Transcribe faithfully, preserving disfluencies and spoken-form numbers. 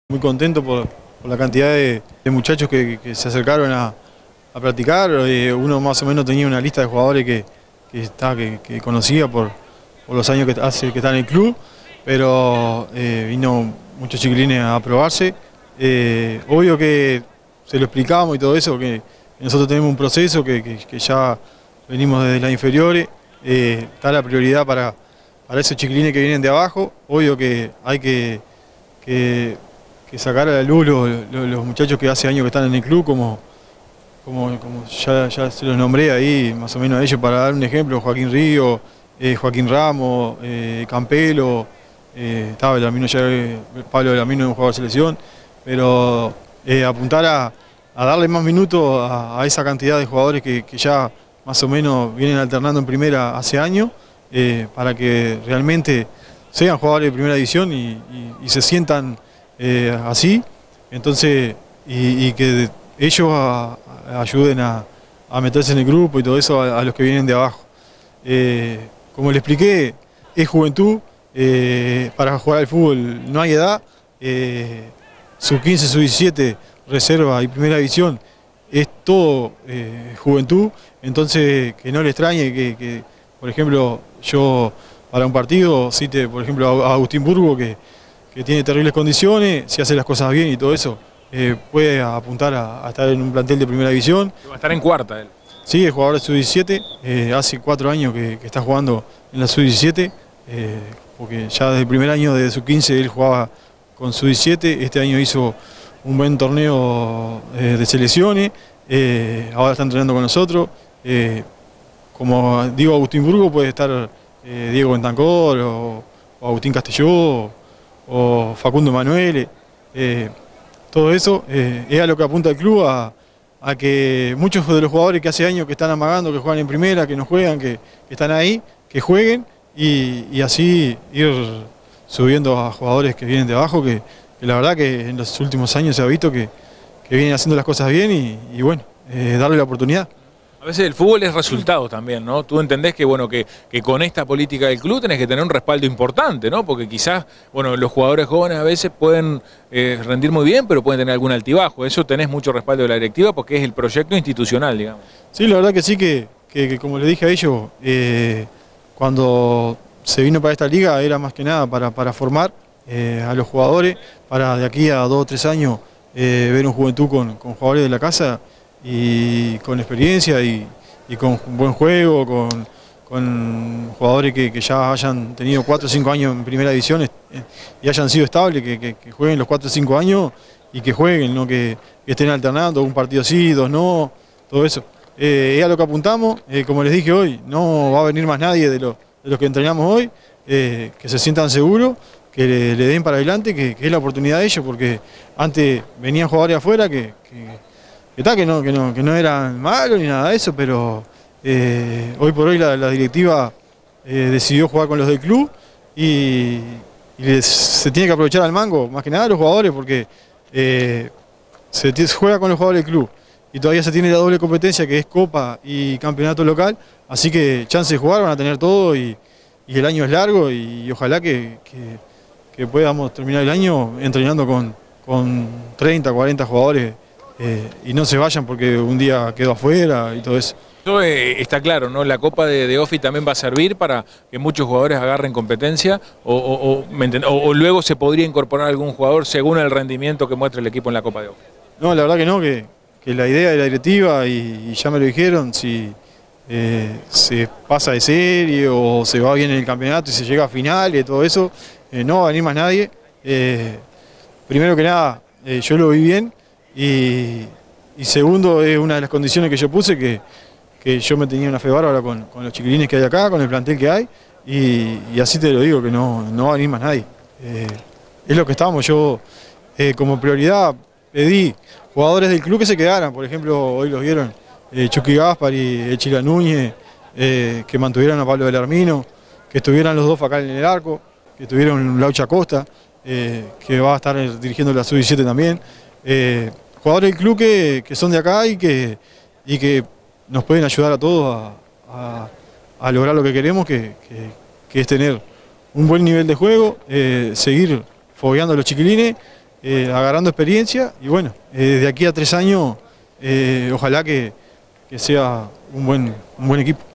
Muy contento por, por la cantidad de, de muchachos que, que se acercaron a, a practicar. Eh, uno más o menos tenía una lista de jugadores que, que, está, que, que conocía por, por los años que hace que está en el club, pero eh, vino muchos chiquilines a probarse. Eh, obvio que se lo explicamos y todo eso, que nosotros tenemos un proceso que, que, que ya venimos desde las inferiores, eh, está la prioridad para, para esos chiquilines que vienen de abajo. Obvio que hay que, que que sacar a la luz los, los, los muchachos que hace años que están en el club, como, como, como ya, ya se los nombré ahí, más o menos a ellos, para dar un ejemplo: Joaquín Río, eh, Joaquín Ramos, eh, Campelo, eh, estaba Belamino ya, Pablo Belamino es un jugador de selección, pero eh, apuntar a, a darle más minutos a, a esa cantidad de jugadores que, que ya más o menos vienen alternando en primera hace años, eh, para que realmente sean jugadores de primera división y, y, y se sientan Eh, así, entonces, y, y que ellos a, a ayuden a, a meterse en el grupo y todo eso a, a los que vienen de abajo. Eh, como le expliqué, es juventud, eh, para jugar al fútbol no hay edad, eh, sub quince, sub diecisiete, reserva y primera división es todo eh, juventud, entonces que no le extrañe que, que, por ejemplo, yo para un partido cite, por ejemplo, a Agustín Burgo, que que tiene terribles condiciones, si hace las cosas bien y todo eso, eh, puede apuntar a, a estar en un plantel de primera división. Va a estar en cuarta él. Sí, es jugador de sub diecisiete, eh, hace cuatro años que, que está jugando en la sub diecisiete, eh, porque ya desde el primer año de sub quince él jugaba con sub diecisiete, este año hizo un buen torneo eh, de selecciones, eh, ahora está entrenando con nosotros. Eh, como digo, Agustín Burgo, puede estar eh, Diego Bentancor o, o Agustín Castelló, o Facundo Emanuele, eh, todo eso eh, es a lo que apunta el club, a, a que muchos de los jugadores que hace años que están amagando, que juegan en primera, que no juegan, que, que están ahí, que jueguen y, y así ir subiendo a jugadores que vienen de abajo, que, que la verdad que en los últimos años se ha visto que, que vienen haciendo las cosas bien y, y bueno, eh, darle la oportunidad. A veces el fútbol es resultados también, ¿no? Tú entendés que, bueno, que, que con esta política del club tenés que tener un respaldo importante, ¿no? Porque quizás, bueno, los jugadores jóvenes a veces pueden eh, rendir muy bien, pero pueden tener algún altibajo. Eso tenés mucho respaldo de la directiva porque es el proyecto institucional, digamos. Sí, la verdad que sí, que, que, que como le dije a ellos, eh, cuando se vino para esta liga era más que nada para, para formar eh, a los jugadores, para de aquí a dos o tres años eh, ver un Juventud con, con jugadores de la casa y con experiencia y, y con buen juego, con, con jugadores que, que ya hayan tenido cuatro o cinco años en primera división eh, y hayan sido estables, que, que, que jueguen los cuatro o cinco años y que jueguen, no que, que estén alternando, un partido sí, dos no, todo eso. Eh, es a lo que apuntamos, eh, como les dije hoy, no va a venir más nadie de, lo, de los que entrenamos hoy, eh, que se sientan seguros, que le, le den para adelante, que, que es la oportunidad de ellos, porque antes venían jugadores afuera que, que Que, está, que, no, que, no, que no eran malos ni nada de eso, pero eh, hoy por hoy la, la directiva eh, decidió jugar con los del club y, y les, se tiene que aprovechar al mango, más que nada los jugadores, porque eh, se juega con los jugadores del club y todavía se tiene la doble competencia que es Copa y Campeonato Local, así que chance de jugar van a tener todo y, y el año es largo y, y ojalá que, que, que podamos terminar el año entrenando con, con treinta, cuarenta jugadores. Eh, y no se vayan porque un día quedó afuera y todo eso. Eso eh, está claro, ¿no? La Copa de, de Ofi también va a servir para que muchos jugadores agarren competencia o, o, o, o, o luego se podría incorporar algún jugador según el rendimiento que muestre el equipo en la Copa de Ofi. No, la verdad que no, que, que la idea de la directiva, y, y ya me lo dijeron, si eh, se pasa de serie o se va bien en el campeonato y se llega a finales y todo eso, eh, no va a venir más nadie. Eh, primero que nada, eh, yo lo vi bien. Y, y segundo, es una de las condiciones que yo puse, que, que yo me tenía una fe bárbara con, con los chiquilines que hay acá, con el plantel que hay, y, y así te lo digo, que no, no va a venir más nadie. Eh, es lo que estamos, yo eh, como prioridad pedí jugadores del club que se quedaran, por ejemplo, hoy los vieron eh, Chucky Gaspar y Chila Núñez, eh, que mantuvieran a Pablo Belarmino, que estuvieran los dos acá en el arco, que estuvieron Laucha Costa, eh, que va a estar dirigiendo la sub diecisiete también. Eh, jugadores del club que, que son de acá y que, y que nos pueden ayudar a todos a, a, a lograr lo que queremos, que, que, que es tener un buen nivel de juego, eh, seguir fogueando a los chiquilines, eh, agarrando experiencia y bueno, eh, de aquí a tres años, eh, ojalá que, que sea un buen, un buen equipo.